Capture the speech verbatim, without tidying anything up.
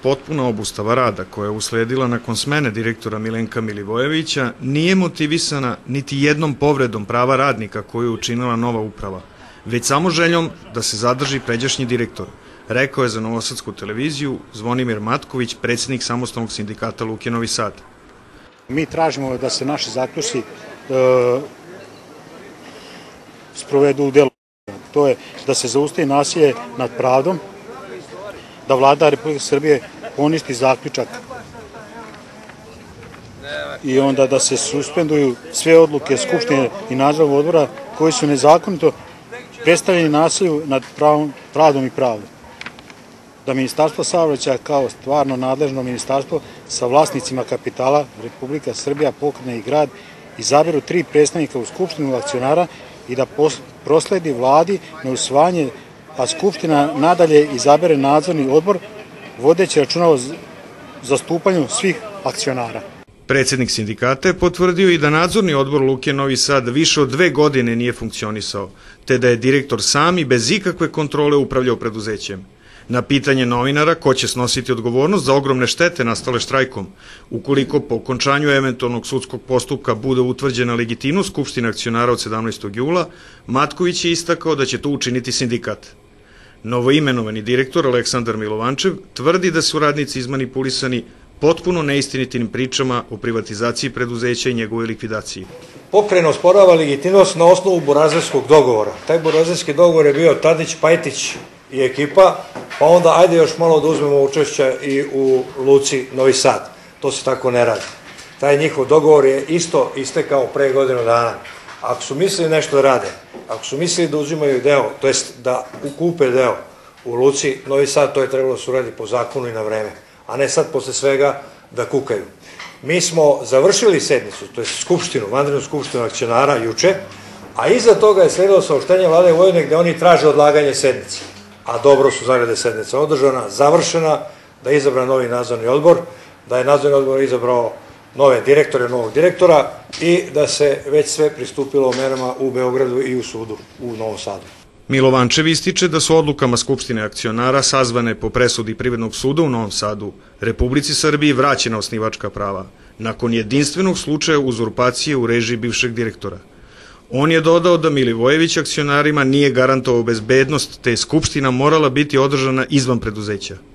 potpuna obustava rada koja je usledila nakon smene direktora Milenka Milivojevića nije motivisana niti jednom povredom prava radnika koju je učinila nova uprava, već samo željom da se zadrži pređašnji direktor, rekao je za Novosadsku televiziju Zvonimir Matković, predsjednik Samostalnog sindikata Luke Novi Sad. Mi tražimo da se naši zaključci e, sprovedu u delu. To je da se zaustavi nasilje nad pravdom, da vlada Republike Srbije poništi zaključak i onda da se suspenduju sve odluke Skupštine i nadzornog odbora koji su nezakonito predstavljeni nasilju nad pravdom i pravdom. Da Ministarstvo saobraćaja kao stvarno nadležno ministarstvo sa vlasnicima kapitala Republika Srbija, pokrajina i grad izaberu tri predstavnika u Skupštinu akcionara i da prosledi vladi na usvajanje, a Skupština nadalje izabere nadzorni odbor vodeći računa o zastupanju svih akcionara. Predsjednik sindikata je potvrdio i da nadzorni odbor Luke Novi Sad više od dve godine nije funkcionisao, te da je direktor sam i bez ikakve kontrole upravljao preduzećem. Na pitanje novinara ko će snositi odgovornost za ogromne štete nastale štrajkom, ukoliko po okončanju eventualnog sudskog postupka bude utvrđena legitimnost Skupštine akcionara od sedamnaestog jula, Matković je istakao da će to učiniti sindikat. Novoimenovani direktor Aleksandar Milovančev tvrdi da su radnici izmanipulisani potpuno neistinitim pričama o privatizaciji preduzeća i njegovoj likvidaciji. Pokrajina osporava legitimnost na osnovu burazerskog dogovora. Taj burazerski dogovor je bio Tadić, Pajtić i ekipa, pa onda ajde još malo da uzmemo učešća i u Luci Novi Sad. To se tako ne radi. Taj njihov dogovor je isto istekao pre godinu dana. Ako su mislili nešto da rade, ako su mislili da uzimaju deo, to jest da ukupe deo u Luci Novi Sad, to je trebalo da se uradi po zakonu i na vreme, a ne sad posle svega da kukaju. Mi smo završili sednicu, to je skupštinu, vanrednu skupštinu akcionara juče, a iza toga je sledilo saopštenje vlade Vojvodine gde oni traže odlaganje sednice. A dobro su znali da je sednica održana, završena, da je izabran novi nadzorni odbor, da je nadzorni odbor izabrao nove direktore, novog direktora i da se već sve pristupilo merama u Beogradu i u sudu u Novom Sadu. Milovančev ističe da su odlukama Skupštine akcionara sazvane po presudi Privrednog suda u Novom Sadu Republici Srbiji vraćena osnivačka prava, nakon jedinstvenog slučaja uzurpacije u režiji bivšeg direktora. On je dodao da Milivojević akcionarima nije garantovao bezbednost, te je Skupština morala biti održana izvan preduzeća.